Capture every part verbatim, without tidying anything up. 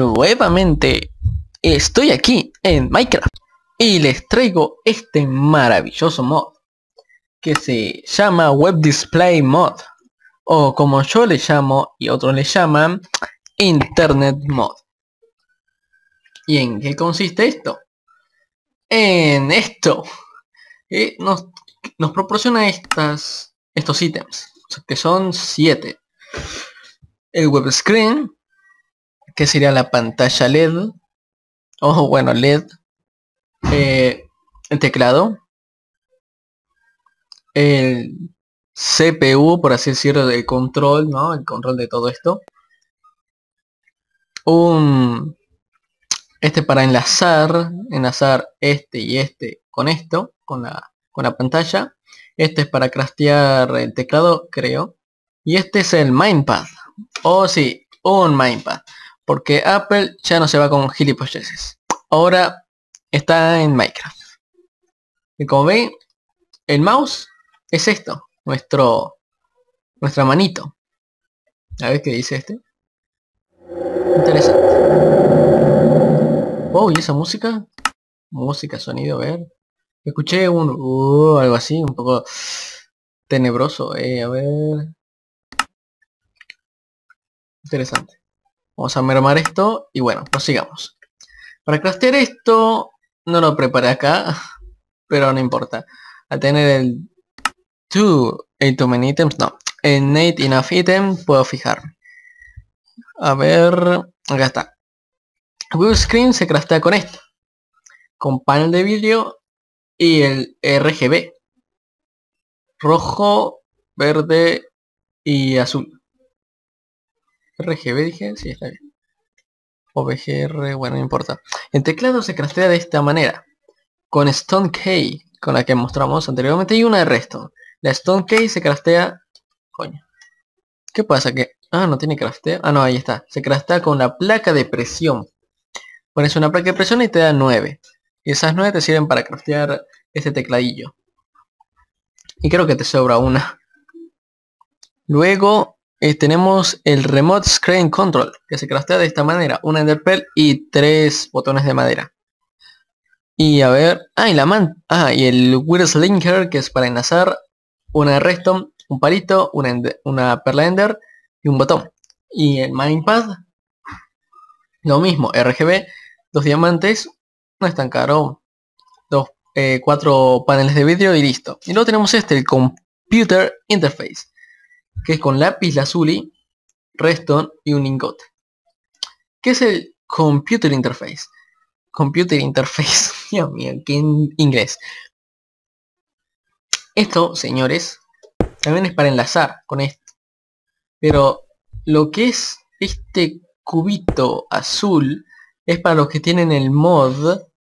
nuevamente estoy aquí en Minecraft y les traigo este maravilloso mod que se llama Web Display Mod, o como yo le llamo y otros le llaman Internet Mod. ¿Y en qué consiste esto? En esto eh, nos, nos proporciona estas estos ítems, que son siete. El web screen, que sería la pantalla L E D, o bueno, L E D, eh, el teclado, el C P U, por así decirlo, de control, ¿no? El control de todo esto. Un este para enlazar, enlazar este y este con esto, con la, con la pantalla. Este es para craftear el teclado, creo. Y este es el Minepad. Oh sí, un Minepad. Porque Apple ya no se va con gilipolleces. Ahora está en Minecraft. Y como ven, el mouse es esto, nuestro nuestra manito. A ver qué dice este. Interesante. Oh, ¿y esa música? Música, sonido, a ver. Escuché un uh, algo así, un poco tenebroso, eh, a ver. Interesante. Vamos a mermar esto y bueno, prosigamos. Para craftear esto, no lo preparé acá, pero no importa. Al tener el two eight too many items, no. En eight enough item puedo fijarme. A ver, acá está. Web screen se craftea con esto, con panel de vídeo y el R G B, rojo, verde y azul. R G B dije, sí, está bien. O V G R, bueno, no importa. El teclado se craftea de esta manera, con Stone Key, con la que mostramos anteriormente, y una de Redstone. La Stone Key se craftea... Coño. ¿Qué pasa? Que... Ah, no tiene crafteo. Ah, no, ahí está. Se craftea con la placa de presión. Pones una placa de presión y te da nueve. Y esas nueve te sirven para craftear este tecladillo. Y creo que te sobra una. Luego eh, tenemos el Remote Screen Control, que se craftea de esta manera. Una Ender Pearl y tres botones de madera. Y a ver... Ah, y la man... Ah, y el Wires Linker, que es para enlazar una redstone, un palito, una, ender, una perla ender y un botón. Y el Minepad, lo mismo, R G B, dos diamantes, no es tan caro, dos, eh, cuatro paneles de vidrio y listo. Y luego tenemos este, el Computer Interface, que es con lápiz lazuli, redstone y un lingote. ¿Qué es el Computer Interface? Computer Interface, Dios mío, que en inglés. Esto, señores, también es para enlazar con esto. Pero lo que es este cubito azul es para los que tienen el mod.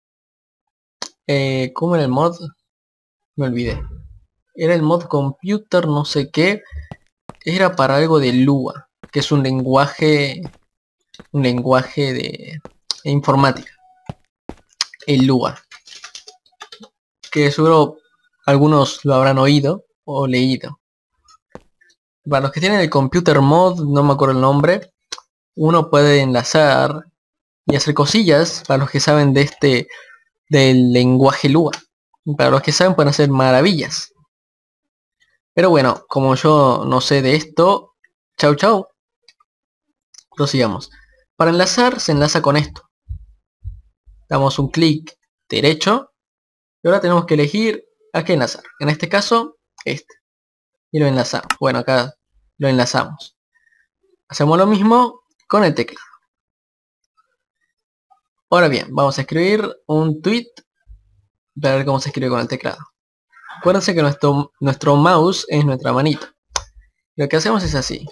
Eh, ¿Cómo era el mod? Me olvidé. Era el mod computer no sé qué. Era para algo de Lua, que es un lenguaje, un lenguaje de, de informática. El Lua. Que seguro algunos lo habrán oído o leído. Para los que tienen el computer mod, no me acuerdo el nombre, uno puede enlazar y hacer cosillas. Para los que saben de este del lenguaje Lua, para los que saben pueden hacer maravillas. Pero bueno, como yo no sé de esto, chau chau, prosigamos. Para enlazar se enlaza con esto. Damos un clic derecho y ahora tenemos que elegir a qué enlazar. En este caso, este. Y lo enlazamos. Bueno, acá lo enlazamos. Hacemos lo mismo con el teclado. Ahora bien, vamos a escribir un tweet para ver cómo se escribe con el teclado. Acuérdense que nuestro, nuestro mouse es nuestra manito. Lo que hacemos es así.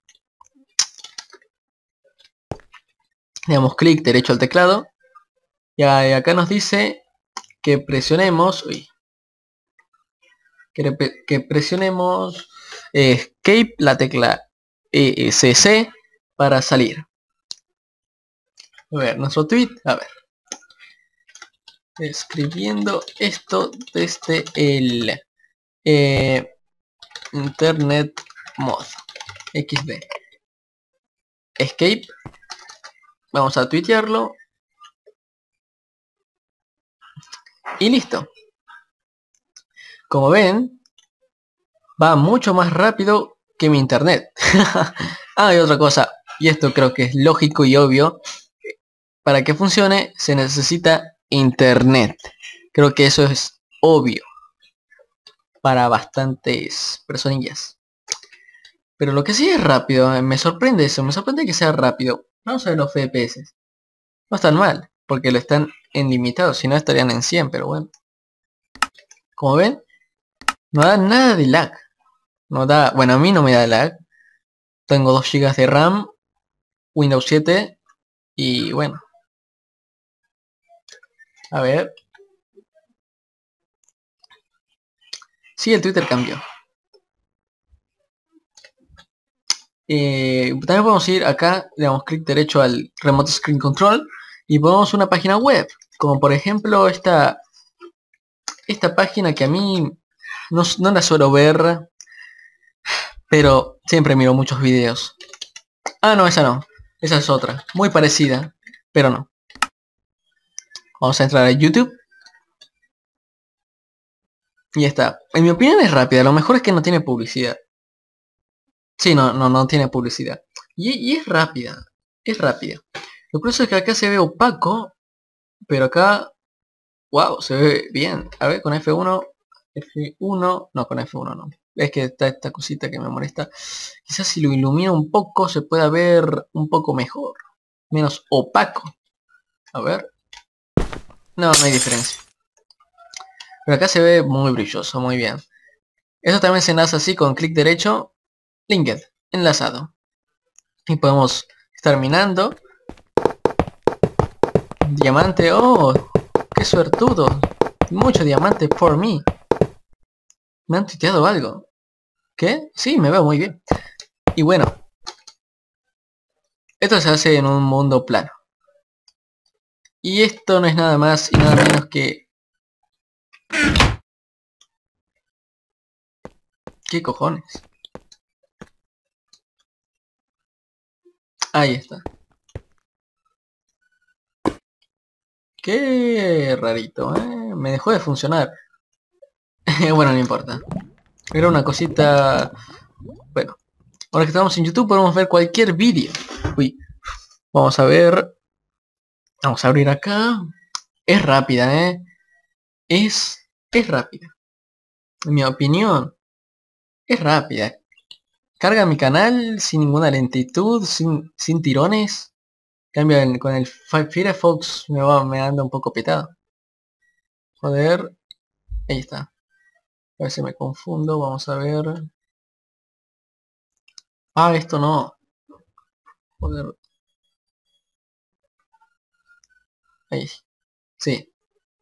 Le damos clic derecho al teclado. Y acá nos dice que presionemos... Uy, que, que presionemos eh, Escape, la tecla E S C para salir. A ver, nuestro tweet, a ver. Escribiendo esto desde el eh, Internet Mod X D. Escape. Vamos a tuitearlo. Y listo. Como ven, va mucho más rápido que mi internet. Ah, y otra cosa, y esto creo que es lógico y obvio. Para que funcione se necesita internet. Creo que eso es obvio para bastantes personillas. Pero lo que sí es rápido, eh, me sorprende eso, me sorprende que sea rápido. Vamos a ver los F P S. No están mal, porque lo están en limitado, si no estarían en cien, pero bueno. Como ven, no da nada de lag. No da, bueno, a mí no me da lag. Tengo dos gigas de RAM, Windows siete y bueno. A ver. Sí, el Twitter cambió. Eh, también podemos ir acá, le damos clic derecho al Remote Screen Control y ponemos una página web, como por ejemplo esta esta página que a mí no, no la suelo ver, pero siempre miro muchos videos. Ah, no, esa no, esa es otra, muy parecida, pero no. Vamos a entrar a YouTube y ya está. En mi opinión es rápida, lo mejor es que no tiene publicidad. Sí, no, no, no tiene publicidad. Y, y es rápida, es rápida. Lo curioso es que acá se ve opaco, pero acá, wow, se ve bien. A ver, con F uno, F uno, no, con F uno no. Es que está esta cosita que me molesta. Quizás si lo ilumino un poco se pueda ver un poco mejor. Menos opaco. A ver. No, no hay diferencia. Pero acá se ve muy brilloso, muy bien. Eso también se enlaza así con clic derecho. Linked, enlazado. Y podemos estar minando. Diamante, oh, qué suertudo. Mucho diamante por mí. Me han tuiteado algo. ¿Qué? Sí, me veo muy bien. Y bueno, esto se hace en un mundo plano. Y esto no es nada más y nada menos que... ¿Qué cojones? Ahí está. Qué rarito, ¿eh? Me dejó de funcionar. Bueno, no importa. Era una cosita... Bueno, ahora que estamos en YouTube podemos ver cualquier vídeo. Uy, vamos a ver... Vamos a abrir acá. Es rápida, ¿eh? Es... Es rápida. En mi opinión, es rápida. Carga mi canal sin ninguna lentitud, sin, sin tirones. Cambio en- con el Firefox me va, me anda un poco petado. Joder. Ahí está. A ver si me confundo. Vamos a ver. Ah, esto no. Joder. Ahí. Sí.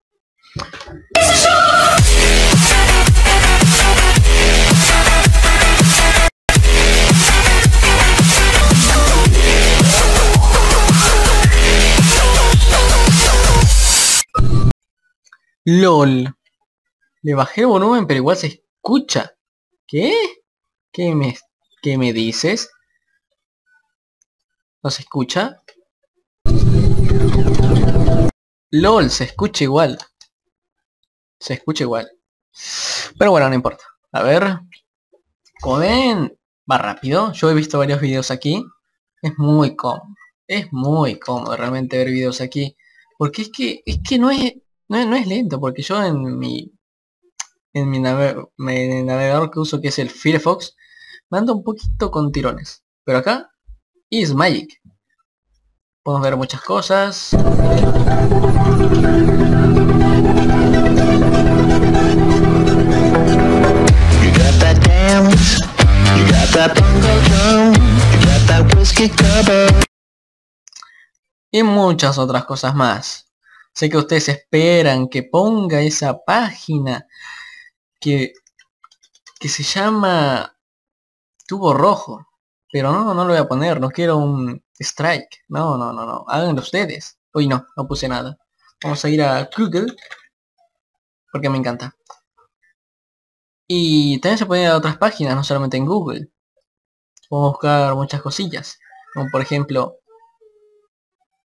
LOL. Le bajé el volumen, pero igual se escucha. ¿Qué? ¿Qué me, qué me dices? ¿No se escucha? LOL, se escucha igual. Se escucha igual. Pero bueno, no importa. A ver. Como ven, va rápido. Yo he visto varios videos aquí. Es muy cómodo. Es muy cómodo realmente ver videos aquí. Porque es que, es que no es, no es, no es lento. Porque yo en mi, en mi nave- me- navegador que uso, que es el Firefox, me anda un poquito con tirones. Pero acá, is magic. Podemos ver muchas cosas. You got that dance, you got that bongo drum, you got that whiskey cover. Y muchas otras cosas más. Sé que ustedes esperan que ponga esa página que, que se llama Tubo Rojo. Pero no, no lo voy a poner, no quiero un strike. No, no, no, no. Háganlo ustedes. Uy, no, no puse nada. Vamos a ir a Google. Porque me encanta. Y también se puede ir a otras páginas, no solamente en Google. Podemos buscar muchas cosillas. Como por ejemplo,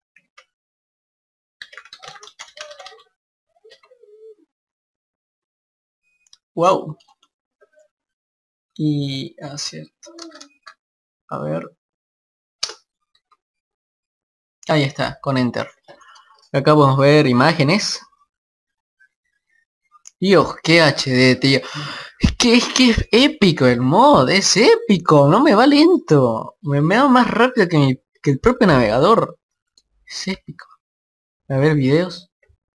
Wow. Y... ah, cierto. A ver. Ahí está, con Enter. Acá podemos ver imágenes. Dios, qué H D, tío. Es que es que es épico el mod, es épico, no me va lento. Me, me va más rápido que, mi, que el propio navegador. Es épico. A ver videos.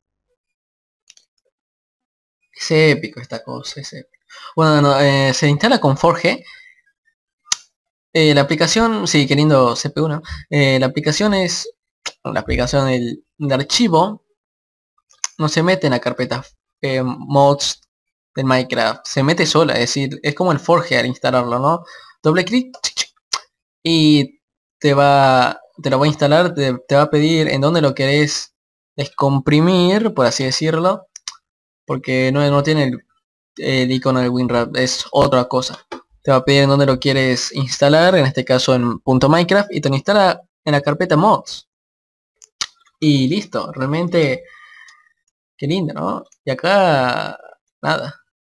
Es épico esta cosa, es épico. Bueno, no, eh, se instala con Forge. Eh, la aplicación, sí, queriendo C P U, ¿no? Eh, la aplicación es... La aplicación del, de archivo no se mete en la carpeta eh, mods del Minecraft. Se mete sola, es decir, es como el Forge al instalarlo, ¿no? Doble clic y te va... Te lo va a instalar, te, te va a pedir en dónde lo querés descomprimir, por así decirlo. Porque no, no tiene el, el icono del WinRAR, es otra cosa. Te va a pedir en dónde lo quieres instalar, en este caso en .minecraft, y te lo instala en la carpeta mods. Y listo, realmente qué lindo, ¿no? Y acá nada.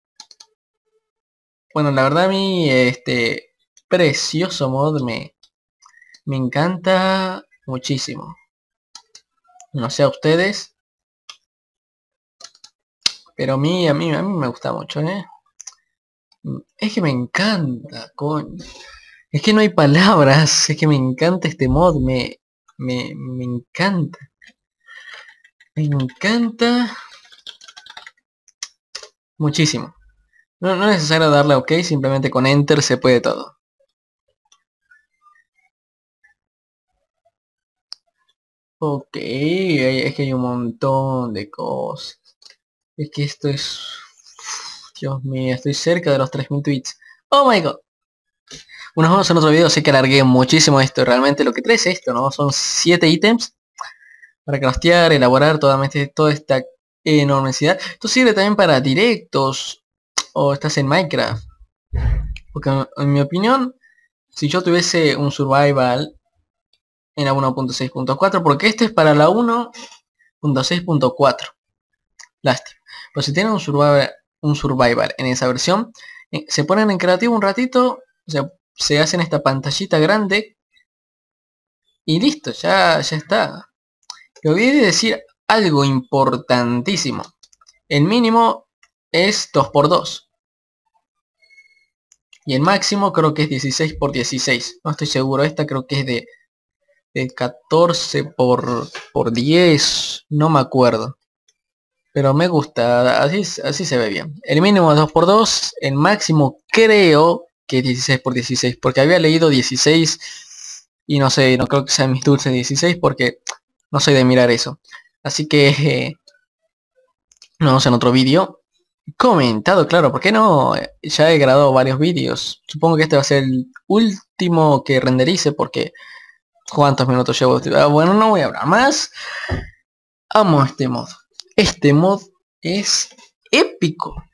Bueno, la verdad a mí este precioso mod me, me encanta muchísimo. No sé a ustedes, pero a mí, a mí, a mí me gusta mucho, ¿eh? Es que me encanta, coño. Es que no hay palabras, es que me encanta este mod, me, me, me encanta. Me encanta muchísimo. No, no es necesario darle a OK, simplemente con Enter se puede todo. Ok, hay- es que hay un montón de cosas. Es que esto es... Dios mío, estoy cerca de los tres mil tweets. Oh my god. Bueno, nos vemos en otro video, sé que alargué muchísimo esto. Realmente lo que trae es esto, ¿no? Son siete ítems para craftear, elaborar toda, toda esta enormidad. Esto sirve también para directos o estás en Minecraft. Porque en mi opinión, si yo tuviese un survival en la uno punto seis punto cuatro, porque este es para la uno punto seis punto cuatro. Lástima. Pero si tienen un survival, un survival en esa versión, eh, se ponen en creativo un ratito, o sea, se hacen esta pantallita grande y listo, ya, ya está. Le olvidé de decir algo importantísimo. El mínimo es dos por dos. Y el máximo creo que es dieciséis por dieciséis. No estoy seguro, esta creo que es de, de catorce por, por diez. No me acuerdo. Pero me gusta, así, así se ve bien. El mínimo es dos por dos, el máximo creo que es dieciséis por dieciséis. Porque había leído dieciséis y no sé, no creo que sean mis dulces dieciséis porque no soy de mirar eso. Así que eh, nos vemos en otro vídeo. Comentado, claro, ¿por qué no? Ya he grabado varios vídeos. Supongo que este va a ser el último que renderice porque... ¿Cuántos minutos llevo? Ah, bueno, no voy a hablar más. Amo este mod. Este mod es épico.